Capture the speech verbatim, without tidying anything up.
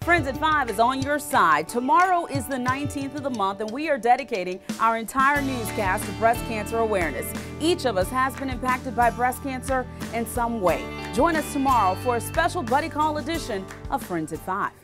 Friends at five is on your side. Tomorrow is the nineteenth of the month, and we are dedicating our entire newscast to breast cancer awareness. Each of us has been impacted by breast cancer in some way. Join us tomorrow for a special buddy call edition of Friends at five.